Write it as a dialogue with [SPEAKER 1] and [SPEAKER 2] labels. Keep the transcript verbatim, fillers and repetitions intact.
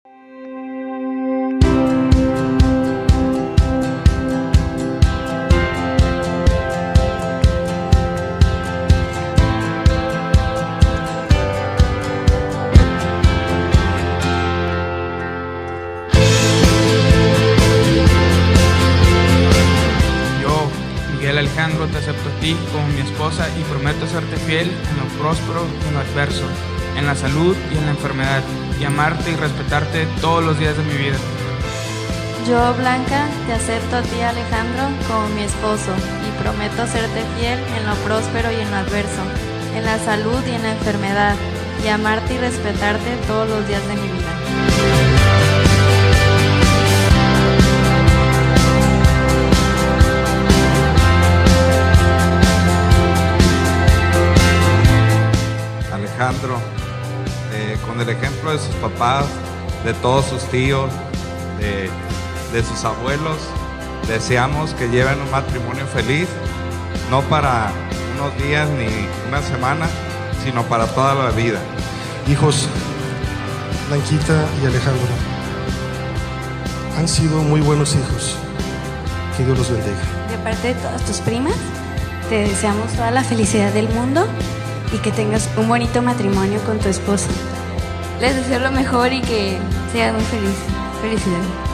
[SPEAKER 1] Alejandro, te acepto a ti como mi esposa y prometo serte fiel en lo próspero y en lo adverso, en la salud y en la enfermedad, y amarte y respetarte todos los días de mi vida.
[SPEAKER 2] Yo, Blanca, te acepto a ti, Alejandro, como mi esposo y prometo serte fiel en lo próspero y en lo adverso, en la salud y en la enfermedad, y amarte y respetarte todos los días de mi vida.
[SPEAKER 3] Alejandro, eh, con el ejemplo de sus papás, de todos sus tíos, de, de sus abuelos, deseamos que lleven un matrimonio feliz, no para unos días ni una semana, sino para toda la vida.
[SPEAKER 4] Hijos, Blanquita y Alejandro, han sido muy buenos hijos. Que Dios los bendiga.
[SPEAKER 5] De parte de todas tus primas, te deseamos toda la felicidad del mundo y que tengas un bonito matrimonio con tu esposo.
[SPEAKER 2] Les deseo lo mejor y que sean muy felices. Felicidades.